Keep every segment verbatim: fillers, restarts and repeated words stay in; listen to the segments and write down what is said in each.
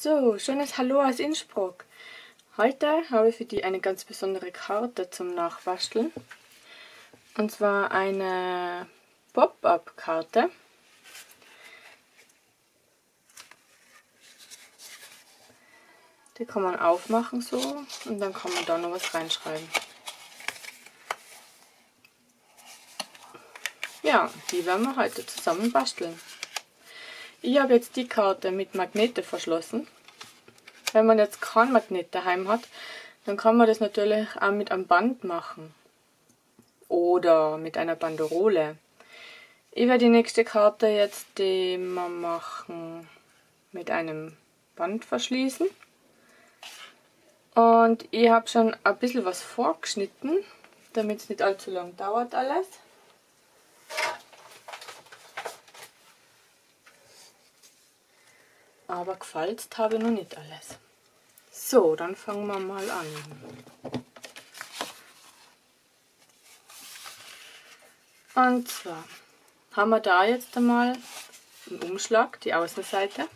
So, schönes Hallo aus Innsbruck. Heute habe ich für dich eine ganz besondere Karte zum Nachbasteln. Und zwar eine Pop-up-Karte. Die kann man aufmachen so und dann kann man da noch was reinschreiben. Ja, die werden wir heute zusammen basteln. Ich habe jetzt die Karte mit Magnete verschlossen. Wenn man jetzt kein Magnet daheim hat, dann kann man das natürlich auch mit einem Band machen. Oder mit einer Banderole. Ich werde die nächste Karte jetzt immer machen mit einem Band verschließen. Und ich habe schon ein bisschen was vorgeschnitten, damit es nicht allzu lang dauert alles. Aber gefalzt habe ich noch nicht alles. So, dann fangen wir mal an. Und zwar haben wir da jetzt einmal im Umschlag die Außenseite.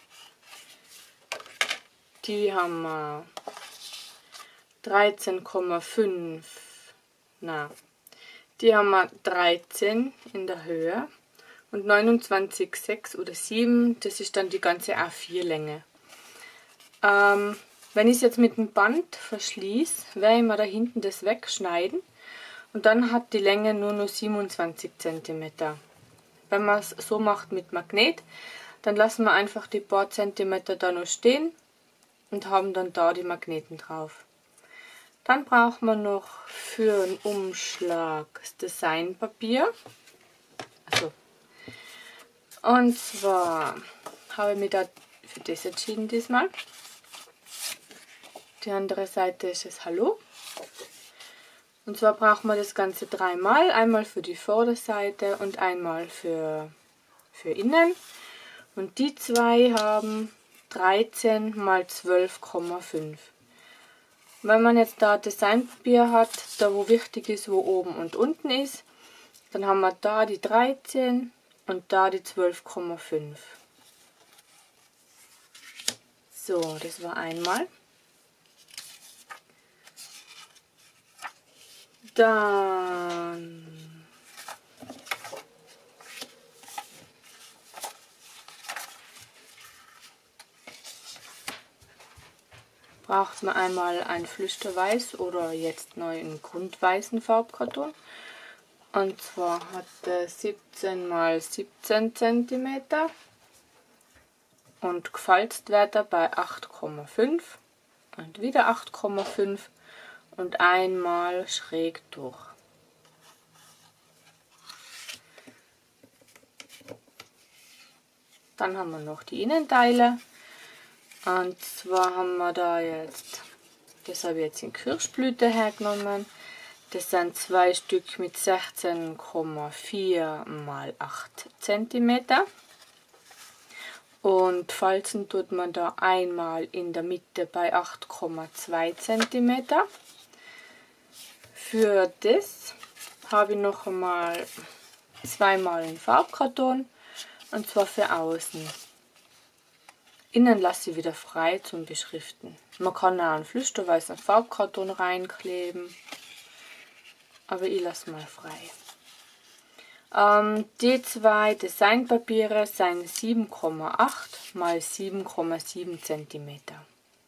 Die haben wir dreizehn Komma fünf, na, die haben wir dreizehn in der Höhe. Und neunundzwanzig Komma sechs oder sieben, das ist dann die ganze A vier Länge. Ähm, wenn ich es jetzt mit dem Band verschließe, werde ich mir da hinten das wegschneiden. Und dann hat die Länge nur noch siebenundzwanzig Zentimeter. Wenn man es so macht mit Magnet, dann lassen wir einfach die paar Zentimeter da noch stehen und haben dann da die Magneten drauf. Dann braucht man noch für einen Umschlag das Designpapier. Also, und zwar habe ich mich da für das entschieden diesmal. Die andere Seite ist das Hallo. Und zwar braucht man das Ganze dreimal. Einmal für die Vorderseite und einmal für, für innen. Und die zwei haben dreizehn mal zwölf Komma fünf. Wenn man jetzt da Designpapier hat, da wo wichtig ist, wo oben und unten ist, dann haben wir da die dreizehn und da die zwölf Komma fünf. So, das war einmal. Dann braucht man einmal ein Flüsterweiß oder jetzt neu einen grundweißen Farbkarton. Und zwar hat er siebzehn mal siebzehn Zentimeter und gefalzt wird er bei acht Komma fünf und wieder acht Komma fünf und einmal schräg durch. Dann haben wir noch die Innenteile. Und zwar haben wir da jetzt, das habe ich jetzt in Kirschblüte hergenommen. Das sind zwei Stück mit sechzehn Komma vier mal acht Zentimeter. Und falzen tut man da einmal in der Mitte bei acht Komma zwei Zentimeter. Für das habe ich noch einmal zweimal einen Farbkarton, und zwar für außen. Innen lasse ich wieder frei zum Beschriften. Man kann auch einen flüsterweißen Farbkarton reinkleben, aber ich lasse mal frei. Ähm, die zwei Designpapiere sind sieben Komma acht mal sieben Komma sieben Zentimeter.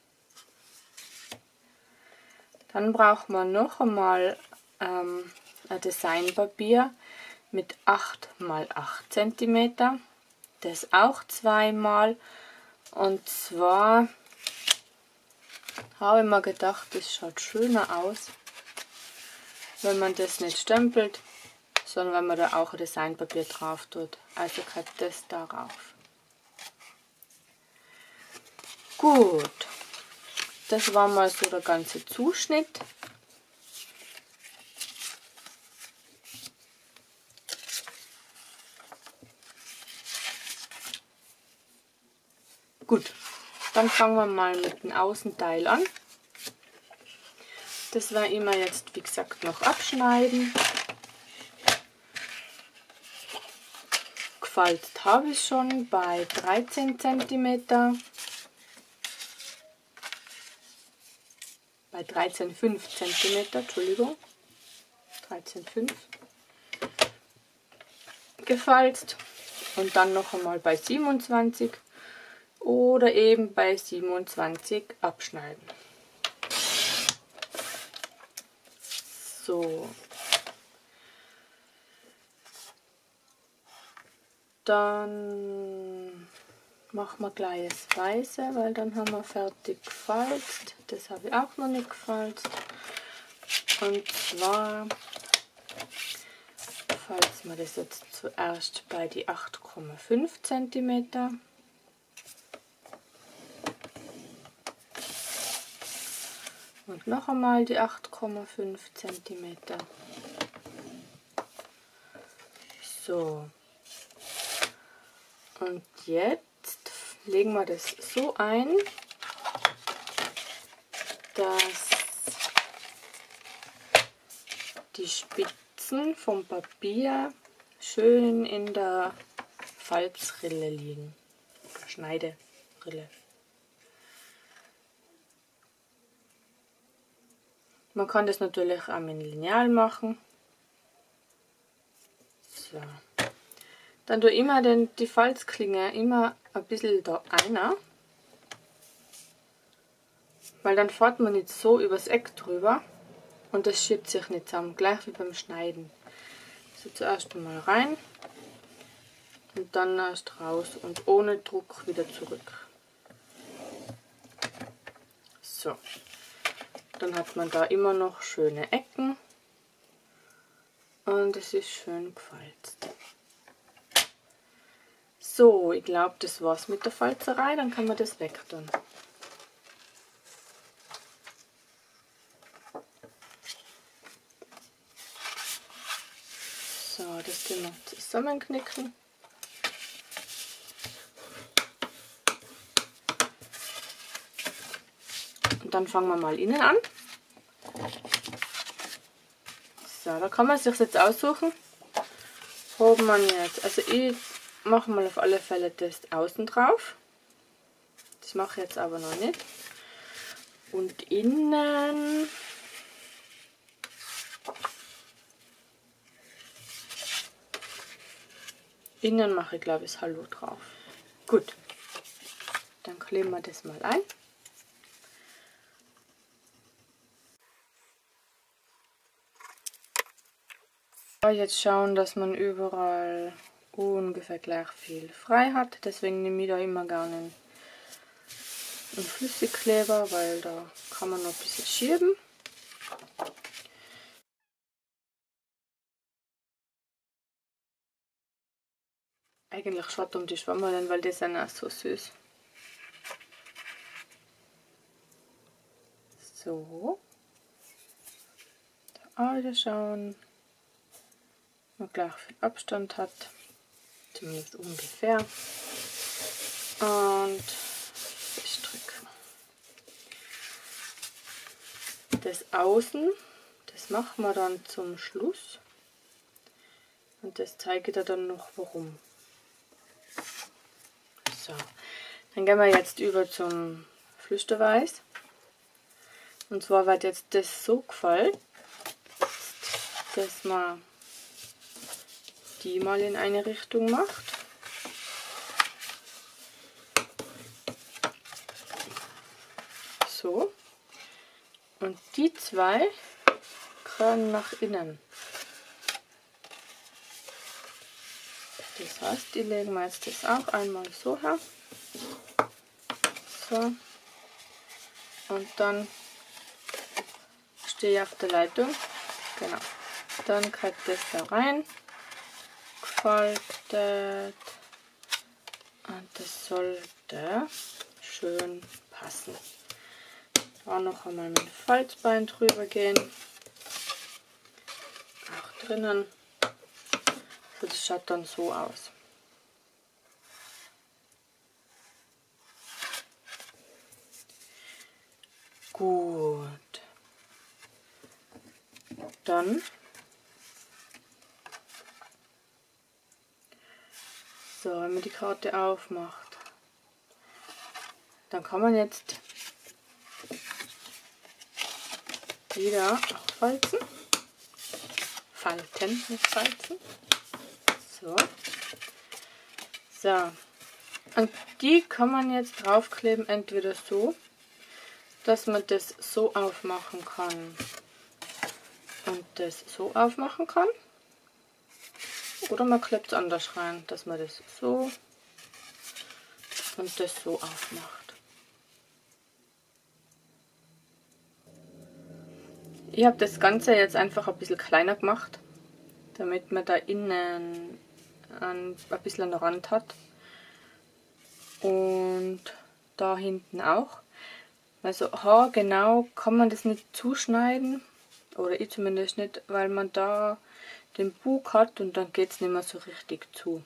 Dann braucht man noch einmal ähm, ein Designpapier mit acht mal acht Zentimeter. Das auch zweimal. Und zwar habe ich mir gedacht, das schaut schöner aus, wenn man das nicht stempelt, sondern wenn man da auch ein Designpapier drauf tut. Also kommt das darauf. Gut. Das war mal so der ganze Zuschnitt. Gut, dann fangen wir mal mit dem Außenteil an. Das werde ich mir jetzt, wie gesagt, noch abschneiden. Gefalzt habe ich schon bei dreizehn Zentimeter. bei dreizehn Komma fünf Zentimeter, Entschuldigung, dreizehn Komma fünf gefalzt und dann noch einmal bei siebenundzwanzig oder eben bei siebenundzwanzig abschneiden. So. Dann machen wir gleich das Weiße, weil dann haben wir fertig gefalzt. Das habe ich auch noch nicht gefalzt. Und zwar falzen wir das jetzt zuerst bei die acht Komma fünf Zentimeter. Und noch einmal die acht Komma fünf Zentimeter. So. Und jetzt legen wir das so ein, dass die Spitzen vom Papier schön in der Falzrille liegen, oder Schneiderille. Man kann das natürlich auch mit Lineal machen. So. Dann tue ich immer den, die Falzklinge immer ein bisschen da einer, weil dann fährt man nicht so übers Eck drüber und das schiebt sich nicht zusammen, gleich wie beim Schneiden. So, zuerst einmal rein und dann erst raus und ohne Druck wieder zurück. So, dann hat man da immer noch schöne Ecken und es ist schön gefalzt. So, ich glaube, das war's mit der Falzerei, dann kann man das weg tun. So, das tun wir zusammenknicken. Und dann fangen wir mal innen an. So, da kann man sich jetzt aussuchen, ob man jetzt, also ich mache mal auf alle Fälle das außen drauf. Das mache ich jetzt aber noch nicht. Und innen innen mache ich, glaube ich, das Hallo drauf. Gut, dann kleben wir das mal ein. Jetzt schauen, dass man überall ungefähr gleich viel frei hat. Deswegen nehme ich da immer gerne einen, einen Flüssigkleber, weil da kann man noch ein bisschen schieben. Eigentlich schade um die Schwammerln, weil die sind auch so süß. So. Da alle schauen, man gleich viel Abstand hat. Zumindest ungefähr. Und festdrücken. Das Außen, das machen wir dann zum Schluss. Und das zeige ich dir dann noch warum. So, dann gehen wir jetzt über zum Flüsterweiß. Und zwar wird jetzt das so gefallen, dass man die mal in eine Richtung macht. So. Und die zwei können nach innen. Das heißt, die legen wir jetzt das auch einmal so her. So. Und dann stehe ich auf der Leitung. Genau. Dann kommt das da rein. Gefaltet. Und das sollte schön passen. Auch noch einmal mit dem Falzbein drüber gehen. Auch drinnen. Das schaut dann so aus. Gut. Dann so, wenn man die Karte aufmacht, dann kann man jetzt wieder auch falzen. Falten, nicht falzen. So. So. Und die kann man jetzt draufkleben, entweder so, dass man das so aufmachen kann und das so aufmachen kann. Oder man klebt es anders rein, dass man das so und das so aufmacht. Ich habe das Ganze jetzt einfach ein bisschen kleiner gemacht, damit man da innen ein, ein bisschen einen Rand hat. Und da hinten auch. Also haargenau kann man das nicht zuschneiden, oder ich zumindest nicht, weil man da den Bug hat und dann geht es nicht mehr so richtig zu.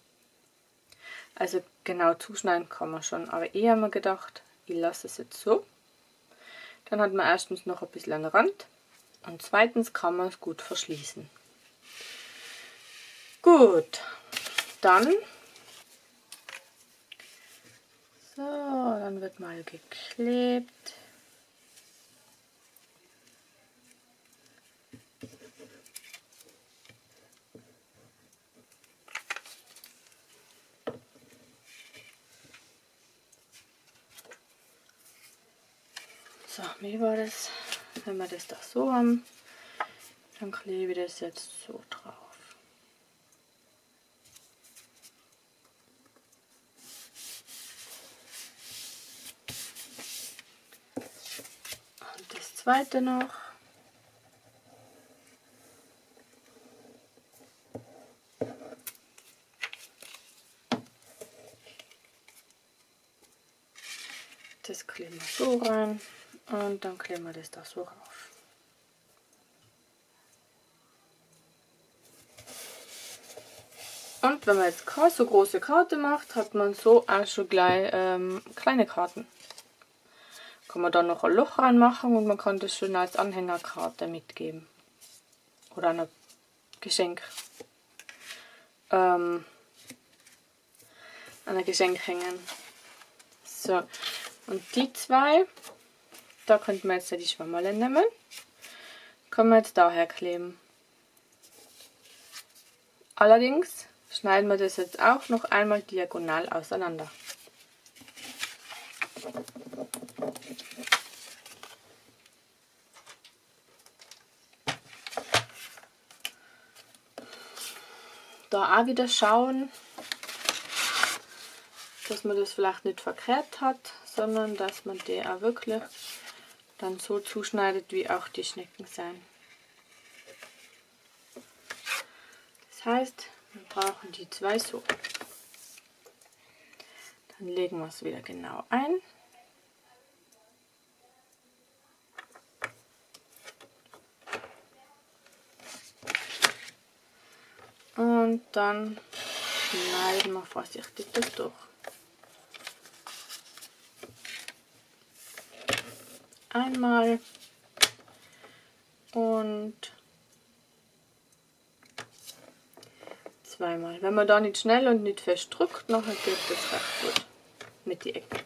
Also genau zuschneiden kann man schon, aber ich habe mir gedacht, ich lasse es jetzt so. Dann hat man erstens noch ein bisschen einen Rand und zweitens kann man es gut verschließen. Gut, dann, so, dann wird mal geklebt. So, wie war das? Wenn wir das da so haben, dann klebe ich das jetzt so drauf. Und das zweite noch. Das kleben wir so rein und dann kleben wir das da so rauf. Und wenn man jetzt keine so große Karte macht, hat man so auch schon gleich ähm, kleine Karten. Kann man da noch ein Loch reinmachen und man kann das schön als Anhängerkarte mitgeben. Oder ein Geschenk. Ähm, an ein Geschenk hängen. So, und die zwei, da könnte man jetzt die Schwammerle nehmen. Können wir jetzt daher kleben. Allerdings schneiden wir das jetzt auch noch einmal diagonal auseinander. Da auch wieder schauen, dass man das vielleicht nicht verkehrt hat, sondern dass man die auch wirklich dann so zuschneidet, wie auch die Schnecken sein. Das heißt, wir brauchen die zwei so. Dann legen wir es wieder genau ein. Und dann schneiden wir vorsichtig das durch. Einmal und zweimal. Wenn man da nicht schnell und nicht fest drückt, nachher geht das recht gut mit die Ecken.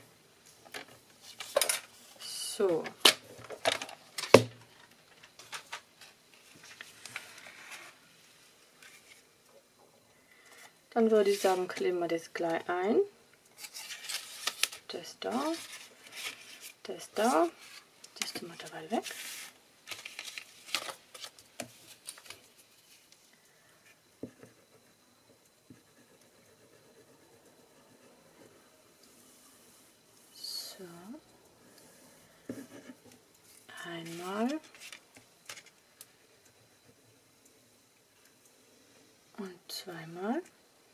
So. Dann würde ich sagen, kleben wir das gleich ein. Das da, das da, das tun wir dabei weg. So. Einmal. Und zweimal.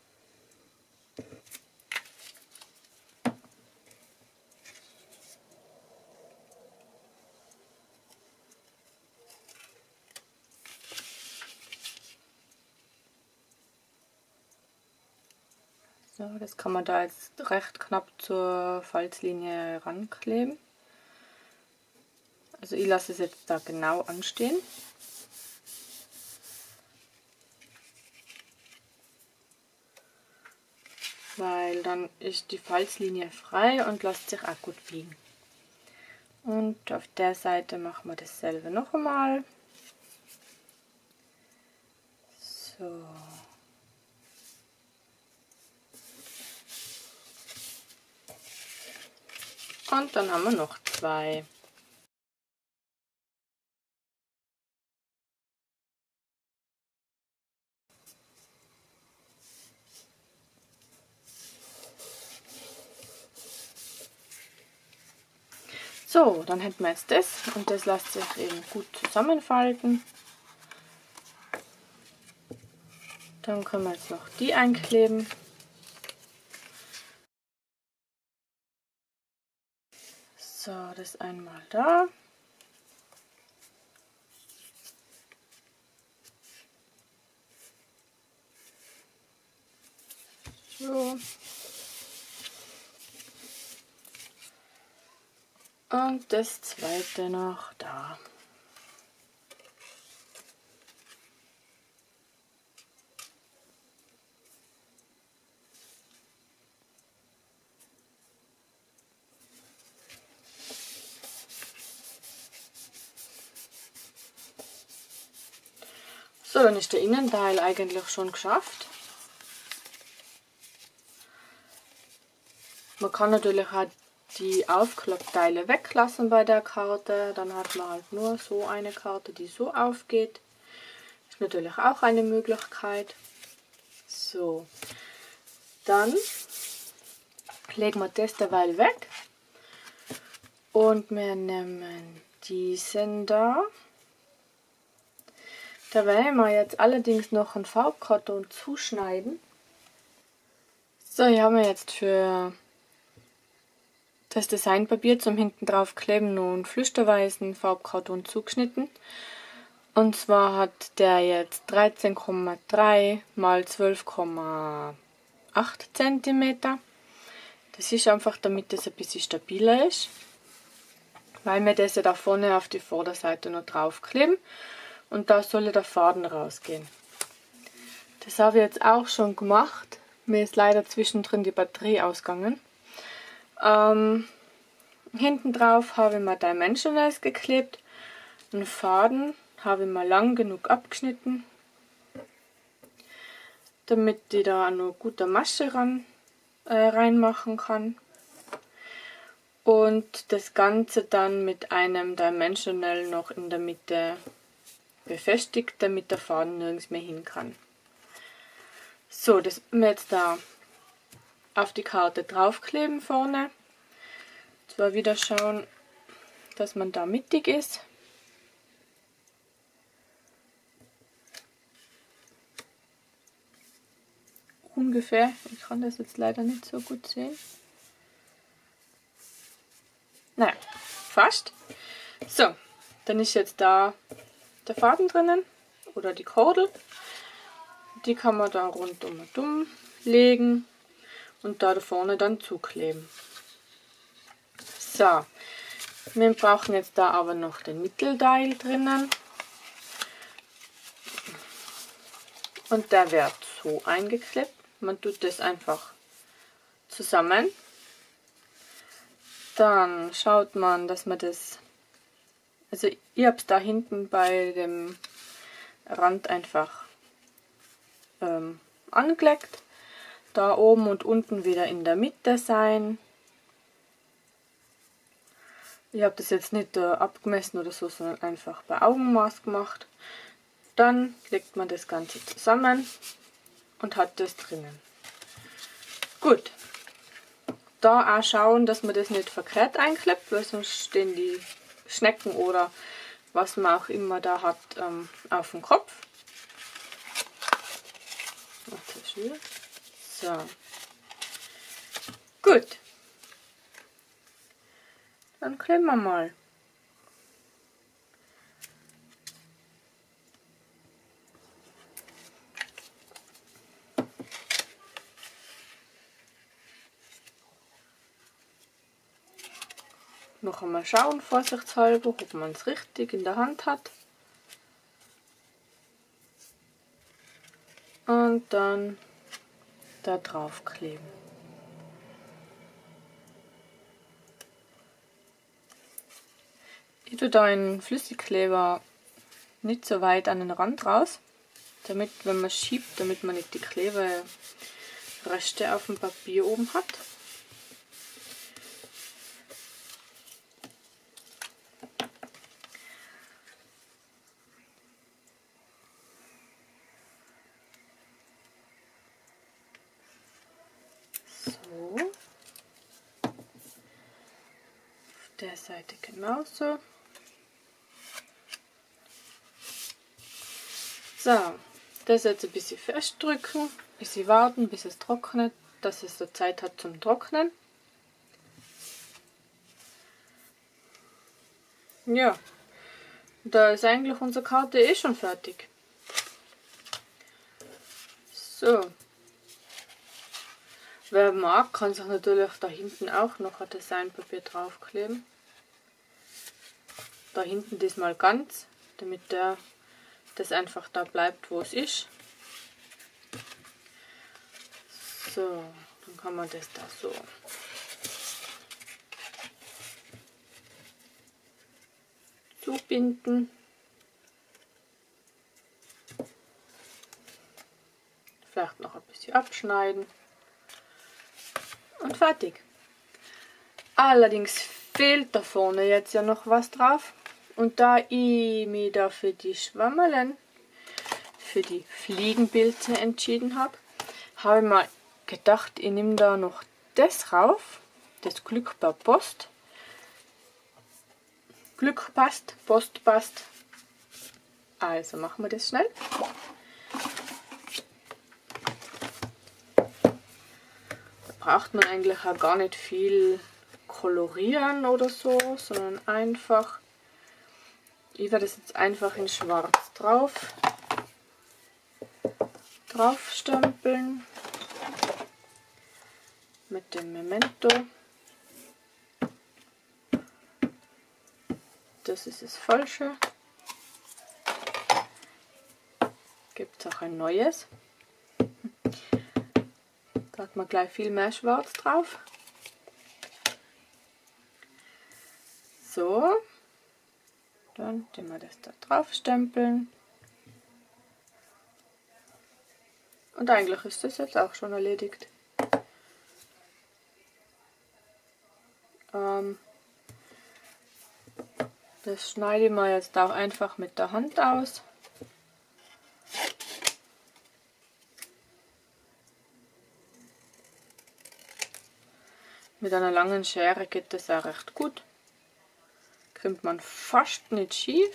So, das kann man da jetzt recht knapp zur Falzlinie rankleben. Also ich lasse es jetzt da genau anstehen. Weil dann ist die Falzlinie frei und lässt sich auch gut biegen. Und auf der Seite machen wir dasselbe noch einmal. So. Und dann haben wir noch zwei. So, dann hätten wir jetzt das und das lässt sich eben gut zusammenfalten. Dann können wir jetzt noch die einkleben. So, das einmal da. So. Und das zweite noch da. So, dann ist der Innenteil eigentlich schon geschafft. Man kann natürlich auch die Aufklappteile weglassen bei der Karte. Dann hat man halt nur so eine Karte, die so aufgeht. Ist natürlich auch eine Möglichkeit. So, dann legen wir das derweil weg. Und wir nehmen diesen da. Da werden wir jetzt allerdings noch einen Farbkarton zuschneiden. So, hier haben wir jetzt für das Designpapier zum hinten drauf kleben noch einen flüsterweißen Farbkarton zugeschnitten. Und zwar hat der jetzt dreizehn Komma drei mal zwölf Komma acht Zentimeter. Das ist einfach, damit das ein bisschen stabiler ist. Weil wir das ja da vorne auf die Vorderseite noch draufkleben. Und da soll der Faden rausgehen. Das habe ich jetzt auch schon gemacht. Mir ist leider zwischendrin die Batterie ausgegangen. Ähm, hinten drauf habe ich mal Dimensionals geklebt. Den Faden habe ich mal lang genug abgeschnitten, damit ich da noch gute Masche ran, äh, reinmachen kann. Und das Ganze dann mit einem Dimensional noch in der Mitte befestigt, damit der Faden nirgends mehr hin kann. So, das müssen wir jetzt da auf die Karte draufkleben vorne. Zwar wieder schauen, dass man da mittig ist. Ungefähr, ich kann das jetzt leider nicht so gut sehen. Naja, fast. So, dann ist jetzt da der Faden drinnen oder die Kordel. Die kann man da rundum und um legen und da vorne dann zukleben. So, wir brauchen jetzt da aber noch den Mittelteil drinnen. Und der wird so eingeklebt. Man tut das einfach zusammen. Dann schaut man, dass man das, also ich habe es da hinten bei dem Rand einfach ähm, angelegt. Da oben und unten wieder in der Mitte sein. Ich habe das jetzt nicht äh, abgemessen oder so, sondern einfach bei Augenmaß gemacht. Dann legt man das Ganze zusammen und hat das drinnen. Gut. Da auch schauen, dass man das nicht verkehrt einklebt, weil sonst stehen die Schnecken oder was man auch immer da hat ähm, auf dem Kopf. So. Gut. Dann kleben wir mal. Noch einmal schauen, vorsichtshalber, ob man es richtig in der Hand hat. Und dann da drauf kleben. Ich tue da einen Flüssigkleber nicht so weit an den Rand raus, damit, wenn man schiebt, damit man nicht die Kleberreste auf dem Papier oben hat. So. Auf der Seite genauso. So, das jetzt ein bisschen festdrücken, ein bisschen warten, bis es trocknet, dass es so Zeit hat zum Trocknen. Ja, da ist eigentlich unsere Karte eh schon fertig. So. Wer mag, kann sich natürlich da hinten auch noch ein Designpapier draufkleben. Da hinten diesmal ganz, damit der das einfach da bleibt, wo es ist. So, dann kann man das da so zubinden. Vielleicht noch ein bisschen abschneiden. Und fertig. Allerdings fehlt da vorne jetzt ja noch was drauf. Und da ich mich da für die Schwammerlen, für die Fliegenpilze entschieden habe, habe ich mir gedacht, ich nehme da noch das rauf. Das Glück per Post. Glück passt, Post passt. Also machen wir das schnell. Braucht man eigentlich auch gar nicht viel kolorieren oder so, sondern einfach, ich werde das jetzt einfach in schwarz drauf, drauf stempeln mit dem Memento. Das ist das Falsche. Gibt es auch ein neues. Da hat man gleich viel mehr Schwarz drauf. So, dann tun wir das da drauf stempeln. Und eigentlich ist das jetzt auch schon erledigt. Ähm, das schneide ich mir jetzt auch einfach mit der Hand aus. Mit einer langen Schere geht das auch recht gut. Kommt man fast nicht schief.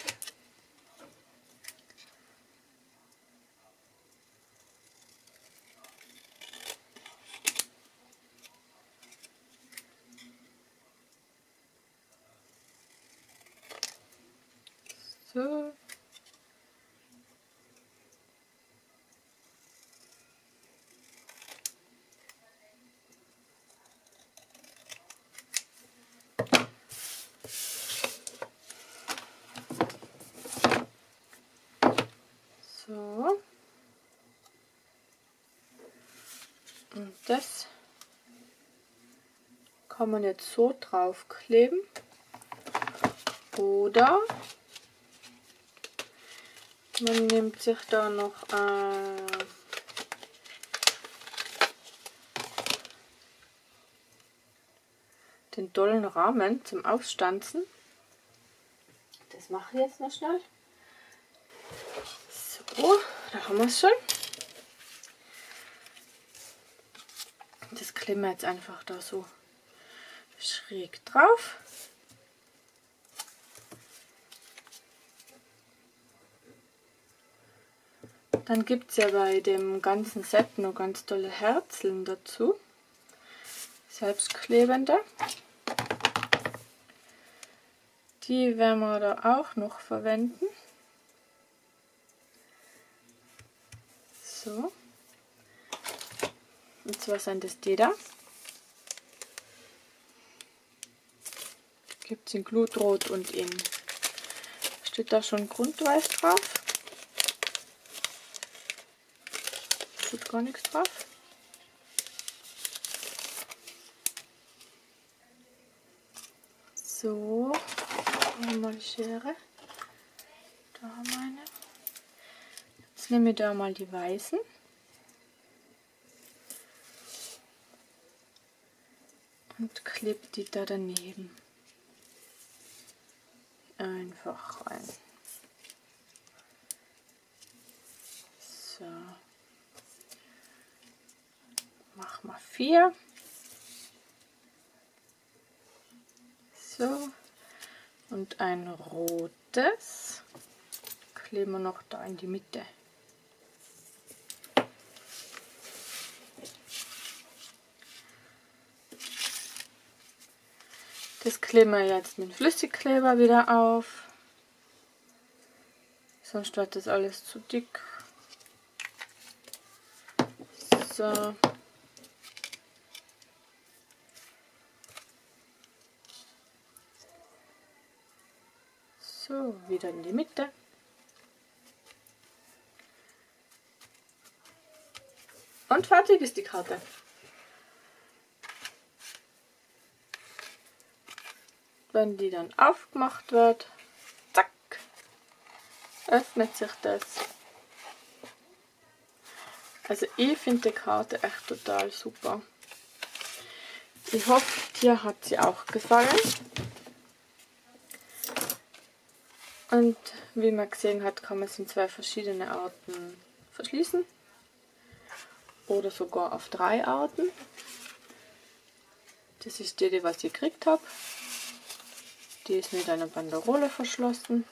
So. So. Und das kann man jetzt so draufkleben. Oder man nimmt sich da noch äh, den tollen Rahmen zum Ausstanzen. Das mache ich jetzt noch schnell. So, da haben wir es schon. Das kleben wir jetzt einfach da so schräg drauf. Dann gibt es ja bei dem ganzen Set noch ganz tolle Herzeln dazu. Selbstklebende. Die werden wir da auch noch verwenden. So. Und zwar sind das die da. Gibt es in Glutrot und in, steht da schon Grundweiß drauf. Steht gar nichts drauf. So, haben wir die Schere. Da haben wir eine. Jetzt nehme ich da mal die weißen. Und klebe die da daneben. Einfach rein. So. Mach mal vier. So. Und ein rotes. Kleben wir noch da in die Mitte. Das kleben wir jetzt mit Flüssigkleber wieder auf. Sonst wird das alles zu dick. So. So, wieder in die Mitte. Und fertig ist die Karte. Wenn die dann aufgemacht wird, zack, öffnet sich das. Also ich finde die Karte echt total super. Ich hoffe, dir hat sie auch gefallen. Und wie man gesehen hat, kann man es in zwei verschiedene Arten verschließen. Oder sogar auf drei Arten. Das ist die, die was ich gekriegt habe. Die ist mit einer Banderole verschlossen.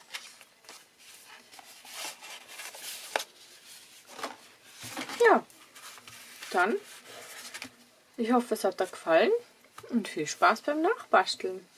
Ja, dann, ich hoffe, es hat dir gefallen und viel Spaß beim Nachbasteln.